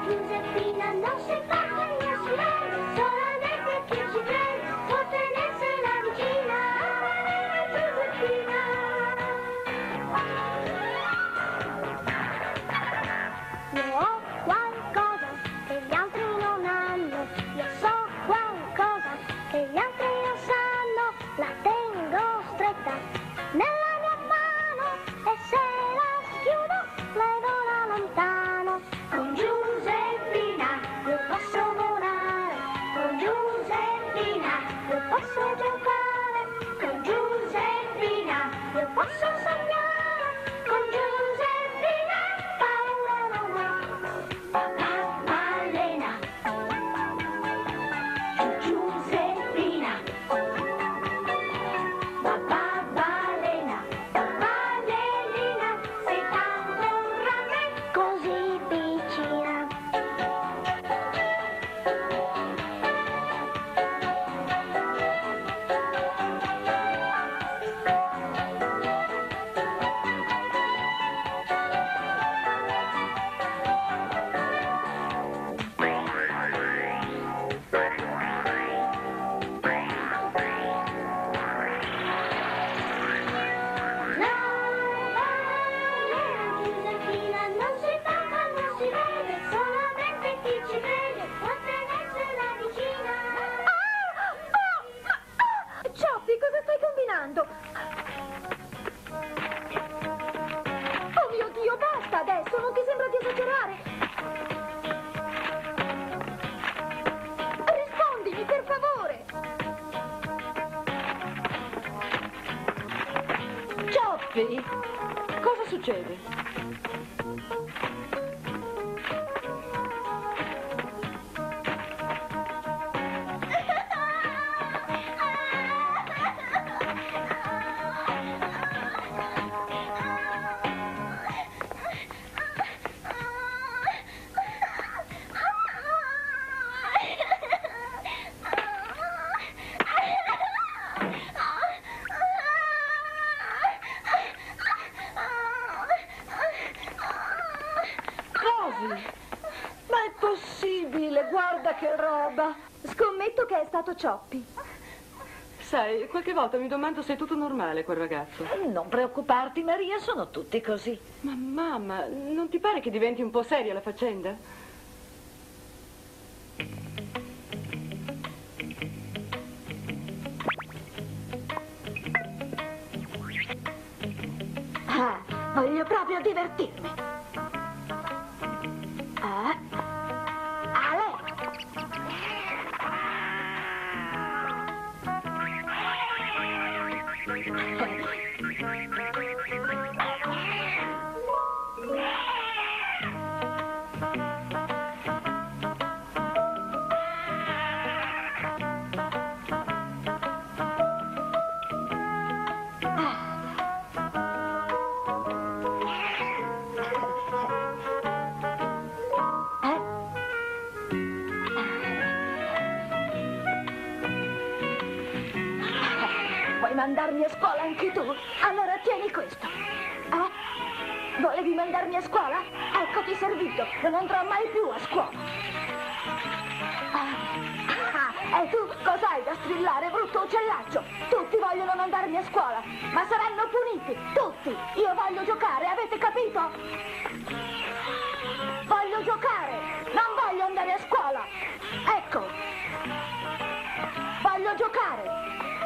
Giuseppina non si fa conoscere, solamente chi ci crede può tenersela vicina. Giuseppina. Io ho qualcosa che gli altri non hanno, io so qualcosa che gli altri non sanno, la tengo stretta nella mia mano e se la schiudo le vola lontano. Con Giuseppina io posso volare, con Giuseppina io posso giocare, con Giuseppina io posso sognare, con Giuseppina paura non ho. Papà balena, Giuseppina, papà balena, balenina, sei tanto grande, così piccina. Giuseppina non si tocca, non si vede, solamente chi ci crede può tenersela vicina. Cioppi, cosa stai combinando? Oh mio Dio, basta adesso, non ti sembra di esagerare? Rispondimi, per favore! Cioppi, cosa succede? Rosie, ma è possibile? Guarda che roba! Scommetto che è stato Cioppi. Sai, qualche volta mi domando se è tutto normale quel ragazzo. Non preoccuparti, Maria, sono tutti così. Ma mamma, non ti pare che diventi un po' seria la faccenda? Ah, voglio proprio divertirmi. Ah, Ale! Vuoi mandarmi a scuola anche tu? Allora tieni questo. Volevi mandarmi a scuola? Eccoti servito, non andrò mai più a scuola. E tu cos'hai da strillare, brutto uccellaccio? Tutti vogliono mandarmi a scuola, ma saranno puniti, tutti. Io voglio giocare, avete capito? Voglio giocare, non voglio andare a scuola. Ecco, voglio giocare.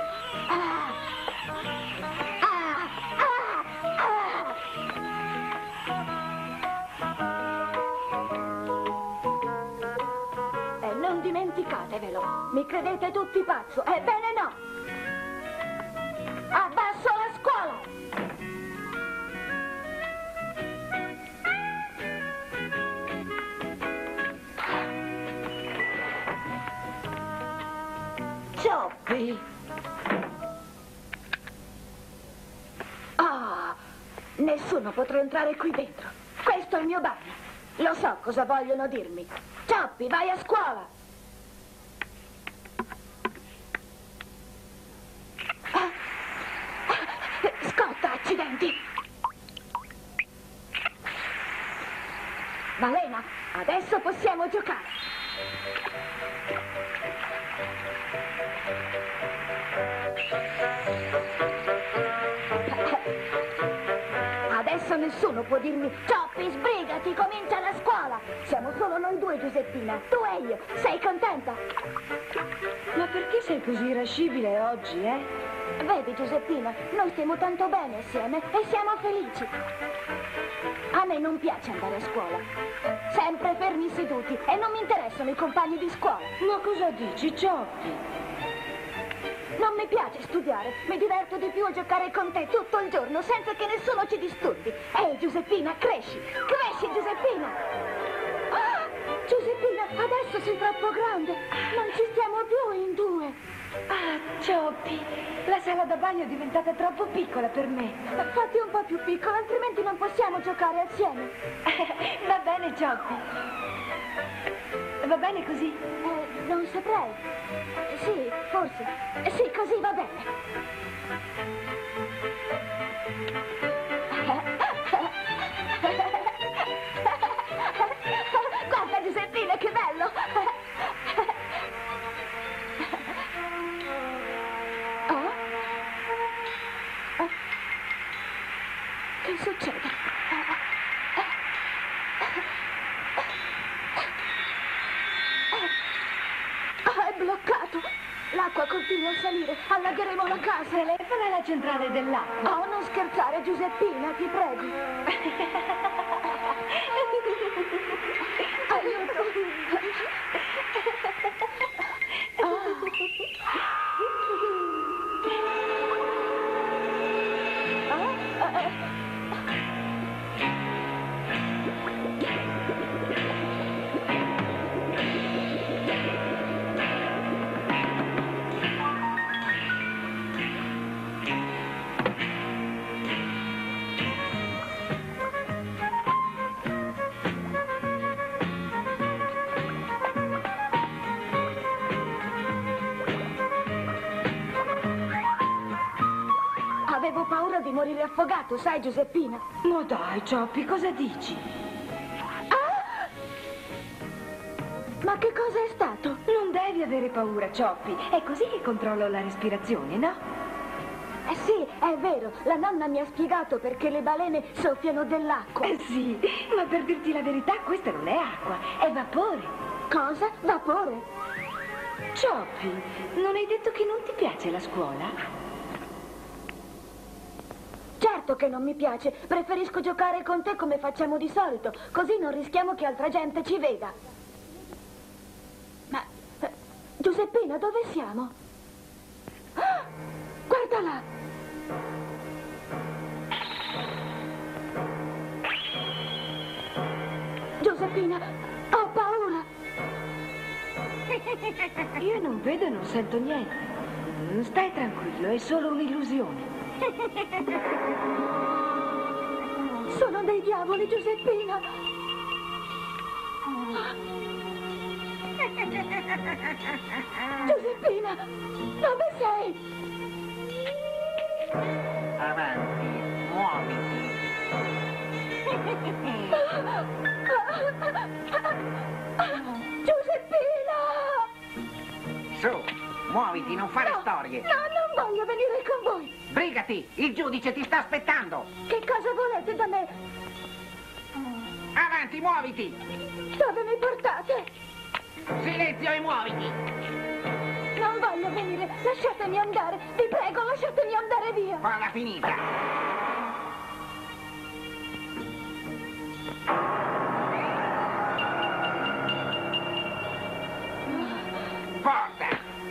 E non dimenticatevelo, mi credete tutti pazzo, ebbene no! Abbasso la scuola! Cioppi! Nessuno potrà entrare qui dentro. Questo è il mio bagno. Lo so cosa vogliono dirmi. Cioppi, vai a scuola! Scotta, accidenti! Balena, adesso Adesso possiamo giocare. Adesso nessuno può dirmi: Cioppi, sbrigati, comincia la scuola. Siamo solo noi due, Giuseppina, tu e io. Sei contenta? Ma perché sei così irascibile oggi, eh? Vedi, Giuseppina, noi stiamo tanto bene assieme e siamo felici. A me non piace andare a scuola. Sempre fermi seduti e non mi interessano i compagni di scuola. Ma cosa dici, Cioppi? Non mi piace studiare, mi diverto di più a giocare con te tutto il giorno senza che nessuno ci disturbi. Ehi, Giuseppina, cresci! Cresci, Giuseppina! Ah, Giuseppina, adesso sei troppo grande. Non ci stiamo più in due. Ah, Cioppi, la sala da bagno è diventata troppo piccola per me. Fatti un po' più piccola, altrimenti non possiamo giocare assieme. Va bene, Cioppi. Va bene così? Non saprei. Sì, forse. Sì, così va bene. Guarda, Giuseppina, che bello! Che succede? È bloccato! L'acqua continua a salire, allagheremo la casa. Telefona alla centrale dell'acqua. Oh, non scherzare, Giuseppina, ti prego. Aiuto! Avevo paura di morire affogato, sai, Giuseppina? Ma dai, Cioppi, cosa dici? Ah! Ma che cosa è stato? Non devi avere paura, Cioppi. È così che controllo la respirazione, no? Sì, è vero. La nonna mi ha spiegato perché le balene soffiano dell'acqua. Sì, ma per dirti la verità, questa non è acqua, è vapore. Cosa? Vapore? Cioppi, non hai detto che non ti piace la scuola? Certo che non mi piace. Preferisco giocare con te come facciamo di solito, così non rischiamo che altra gente ci veda. Ma, Giuseppina, dove siamo? Ah, guarda là! Giuseppina, ho paura! Io non vedo e non sento niente. Stai tranquillo, è solo un'illusione. Sono dei diavoli, Giuseppina! Giuseppina, dove sei? Avanti, muoviti. Giuseppina! Su, muoviti, non fare storie. No, non voglio venire con voi! Sbrigati, il giudice ti sta aspettando. Che cosa volete da me? Avanti, muoviti. Dove mi portate? Silenzio e muoviti. Non voglio venire, lasciatemi andare, vi prego, lasciatemi andare via. Falla finita. Forza.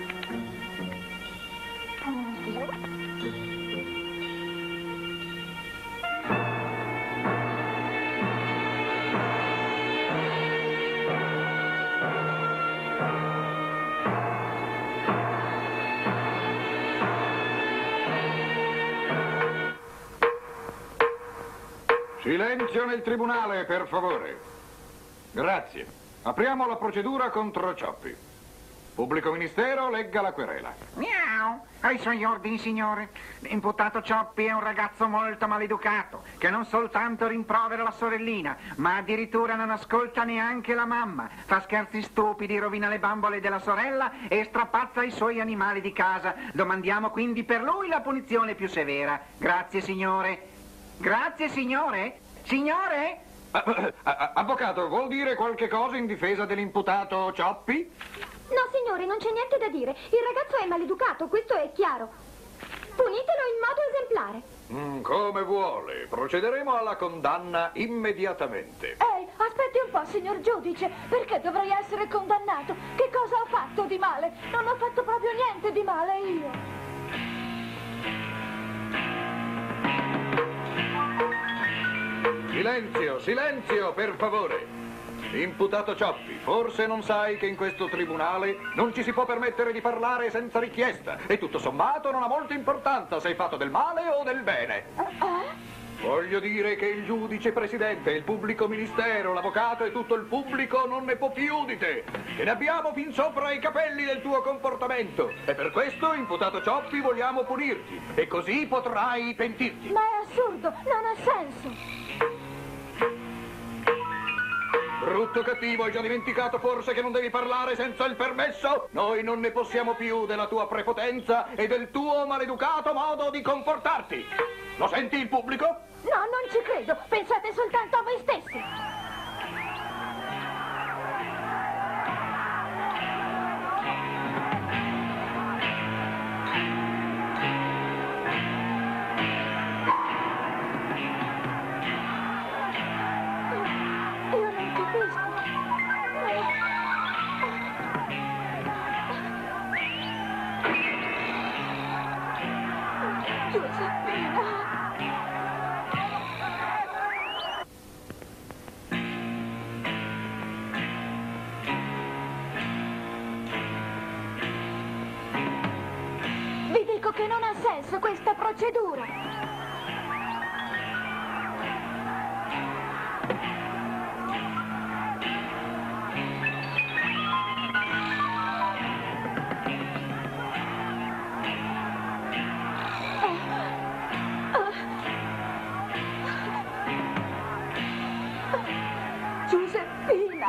Silenzio nel tribunale, per favore. Grazie. Apriamo la procedura contro Cioppi. Pubblico ministero, legga la querela. Miau. Ai suoi ordini, signore. L'imputato Cioppi è un ragazzo molto maleducato, che non soltanto rimprovera la sorellina, ma addirittura non ascolta neanche la mamma. Fa scherzi stupidi, rovina le bambole della sorella e strapazza i suoi animali di casa. Domandiamo quindi per lui la punizione più severa. Grazie, signore. Grazie, signore. Signore? Avvocato, vuol dire qualche cosa in difesa dell'imputato Cioppi? No, signore, non c'è niente da dire. Il ragazzo è maleducato, questo è chiaro. Punitelo in modo esemplare. Come vuole. Procederemo alla condanna immediatamente. Ehi, aspetti un po', signor giudice. Perché dovrei essere condannato? Che cosa ho fatto di male? Non ho fatto proprio niente di male io. Silenzio, silenzio, per favore. Imputato Cioppi, forse non sai che in questo tribunale non ci si può permettere di parlare senza richiesta e tutto sommato non ha molta importanza se hai fatto del male o del bene. Voglio dire che il giudice presidente, il pubblico ministero, l'avvocato e tutto il pubblico non ne può più di te. Che ne abbiamo fin sopra i capelli del tuo comportamento. E per questo, imputato Cioppi, vogliamo punirti. E così potrai pentirti. Ma è assurdo, non ha senso. Brutto cattivo, hai già dimenticato forse che non devi parlare senza il permesso? Noi non ne possiamo più della tua prepotenza e del tuo maleducato modo di comportarti. Lo senti il pubblico? No, non ci credo. Pensate soltanto a voi stessi. Io non capisco. Giuseppina. Vi dico che non ha senso questa procedura. Giuseppina.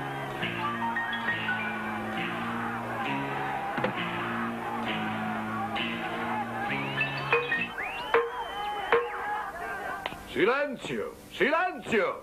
Silenzio, silenzio!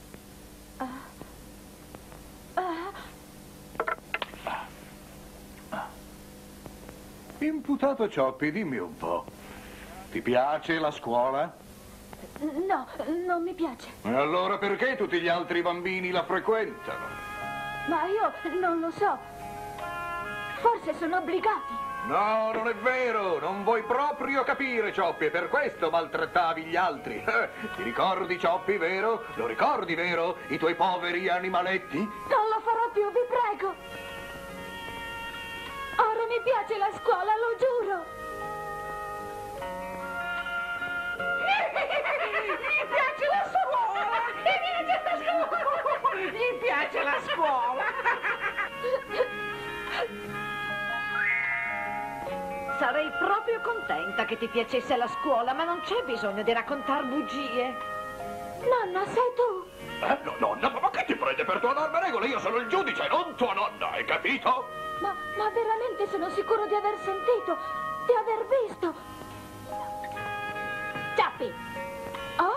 Imputato Cioppi, dimmi un po'. Ti piace la scuola? No, non mi piace. E allora perché tutti gli altri bambini la frequentano? Ma io non lo so. Forse sono obbligati. No, non è vero, non vuoi proprio capire, Cioppi, e per questo maltrattavi gli altri. Ti ricordi, Cioppi, vero? Lo ricordi, vero? I tuoi poveri animaletti? Non lo farò più, vi prego. Ora mi piace la scuola, lo giuro. Gli piace la scuola! Gli piace la scuola! Sarei proprio contenta che ti piacesse la scuola, ma non c'è bisogno di raccontar bugie. Nonna, sei tu? No, nonna, ma che ti prende per tua norma e regole? Io sono il giudice, non tua nonna, hai capito? Ma veramente sono sicuro di aver sentito, di aver visto. Cioppi! Oh?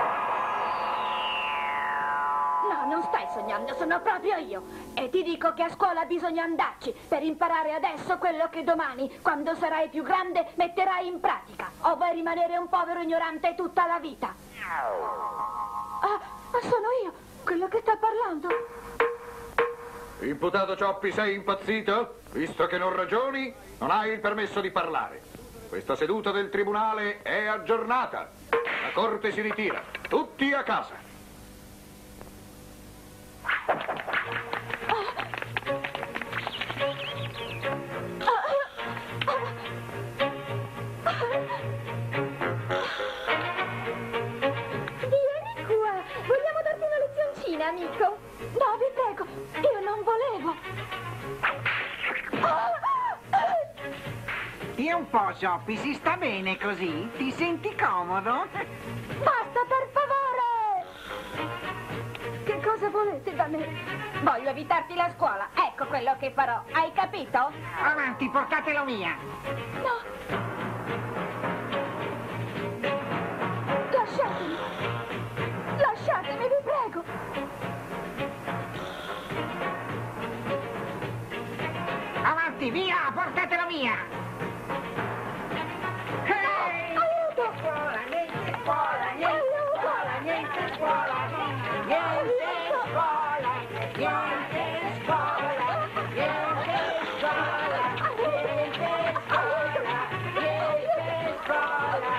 No, non stai sognando, sono proprio io. E ti dico che a scuola bisogna andarci per imparare adesso quello che domani, quando sarai più grande, metterai in pratica. O vuoi rimanere un povero ignorante tutta la vita? Sono io, quello che sta parlando. Imputato Cioppi, sei impazzito? Visto che non ragioni, non hai il permesso di parlare. Questa seduta del tribunale è aggiornata. La corte si ritira. Tutti a casa. Vieni qua, vogliamo darti una lezioncina, amico? No, vi prego, io non volevo. Senti un po', Cioppi, si sta bene così? Ti senti comodo? Basta, per favore! Che cosa volete da me? Voglio evitarti la scuola. Ecco quello che farò. Hai capito? Avanti, portatelo via. No! Lasciatemi! Lasciatemi, vi prego! Avanti, via, portatelo via. Aiuto! Scuola, niente scuola, niente scuola, niente scuola, niente scuola, niente scuola, niente scuola, niente scuola, niente scuola.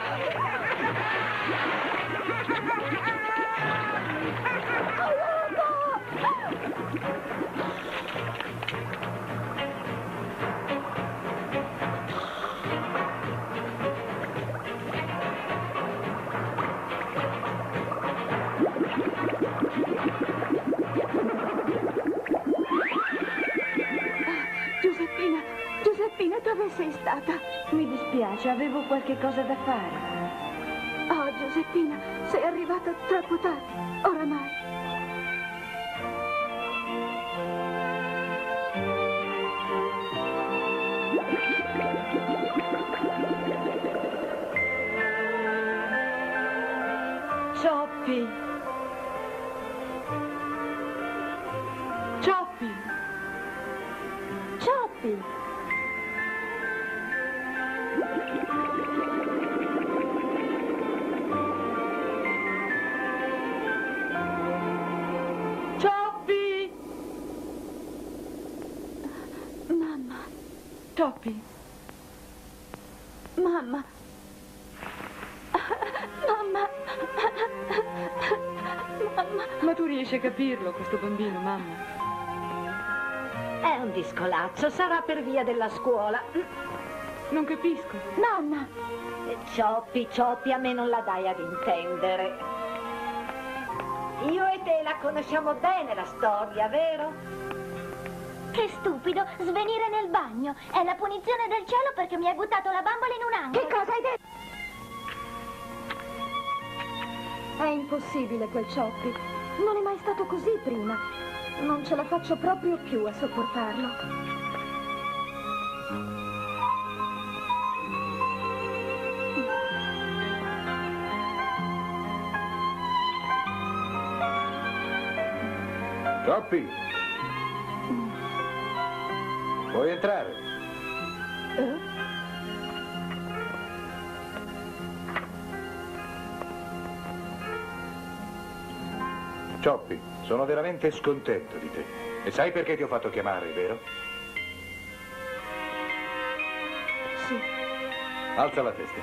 Giuseppina, Giuseppina, dove sei stata? Mi dispiace, avevo qualche cosa da fare. Oh, Giuseppina, sei arrivata troppo tardi, oramai. Cioppi! Cioppi! Cioppi! Cioppi! Mamma, Cioppi! mamma. Mamma. Mamma. Ma tu riesci a capirlo, questo bambino, mamma? È un discolaccio, sarà per via della scuola. Non capisco. Nonna. Cioppi, Cioppi, a me non la dai ad intendere. Io e te la conosciamo bene la storia, vero? Che stupido, svenire nel bagno. È la punizione del cielo perché mi hai buttato la bambola in un angolo. Che cosa hai detto? È impossibile quel Cioppi. Non è mai stato così prima. Non ce la faccio proprio più a sopportarlo. Cioppi! Puoi entrare? Cioppi, sono veramente scontento di te. E sai perché ti ho fatto chiamare, vero? Sì. Alza la testa.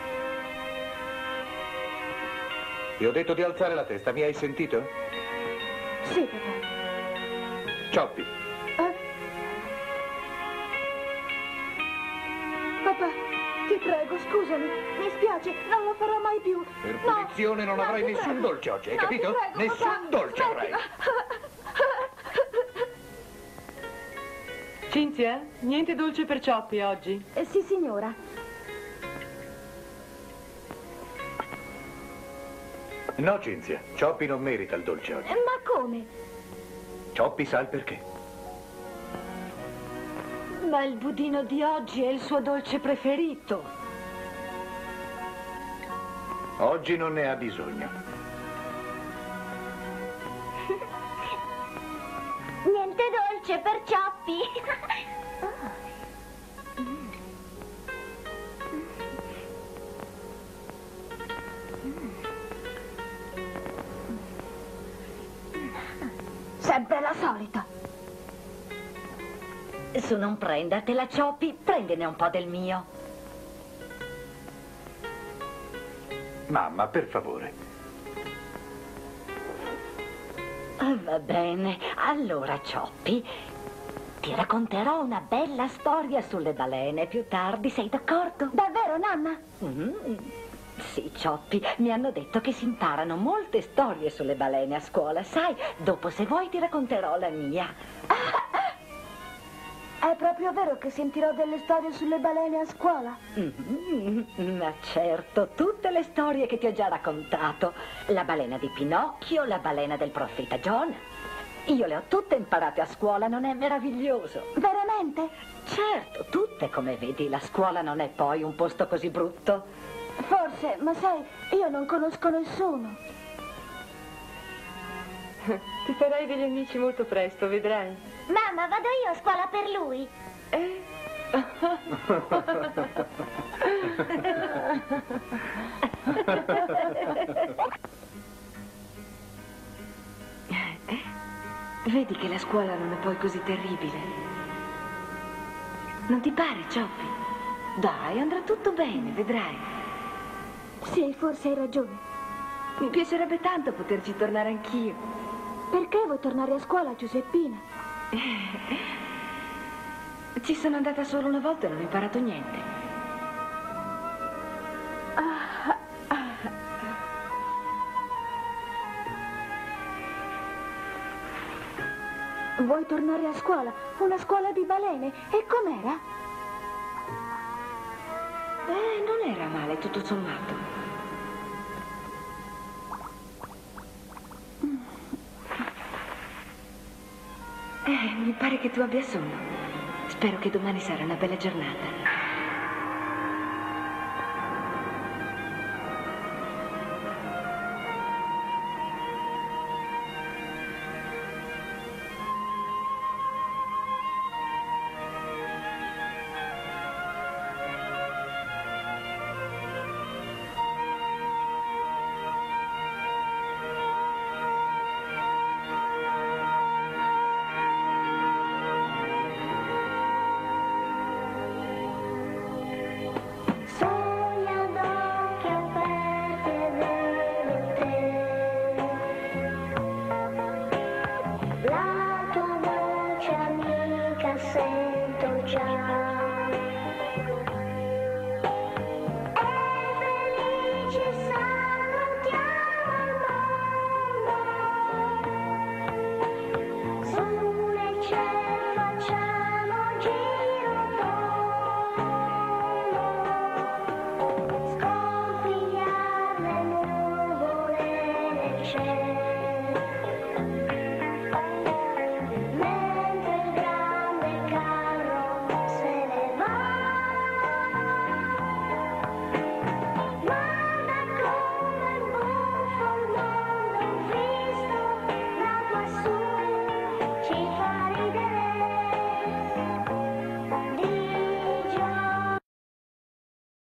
Ti ho detto di alzare la testa, mi hai sentito? Sì, papà. Cioppi, Papà, ti prego, scusami. Mi spiace, non lo farò mai più. per No, punizione non no, avrai ti nessun prego. dolce oggi, hai No, capito? ti prego, Nessun papà, dolce avrai. smettila. Cinzia, niente dolce per Cioppi oggi. Sì, signora. No, Cinzia, Cioppi non merita il dolce oggi. Ma come? Cioppi sa il perché. Ma il budino di oggi è il suo dolce preferito. Oggi non ne ha bisogno. Niente dolce per Cioppi. Sempre la solita. Su, non prendatela, Cioppi, prendene un po' del mio. Mamma, per favore. Va bene, allora, Cioppi, ti racconterò una bella storia sulle balene più tardi, sei d'accordo? Davvero, nonna? Sì, Cioppi, mi hanno detto che si imparano molte storie sulle balene a scuola, sai? Dopo, se vuoi, ti racconterò la mia. È proprio vero che sentirò delle storie sulle balene a scuola? Ma certo, tutte le storie che ti ho già raccontato. La balena di Pinocchio, la balena del profeta Giona. Io le ho tutte imparate a scuola, non è meraviglioso? Veramente? Certo, tutte, come vedi, la scuola non è poi un posto così brutto. Forse, ma sai, io non conosco nessuno. Ti farai degli amici molto presto, vedrai. Mamma, vado io a scuola per lui. Vedi che la scuola non è poi così terribile. Non ti pare, Choppy? Dai, andrà tutto bene, vedrai. Sì, forse hai ragione. Mi piacerebbe tanto poterci tornare anch'io. Perché vuoi tornare a scuola, Giuseppina? Ci sono andata solo una volta e non ho imparato niente. Vuoi tornare a scuola? Una scuola di balene? E com'era? Non era male, tutto sommato. Mi pare che tu abbia sonno. Spero che domani sarà una bella giornata. Soglia ad occhi aperti e vedo te. La tua voce amica sento già. E felici salutiamo il mondo. Su nel cielo facciamo un giro tondo. Sconfigliare le nuvole nel cielo.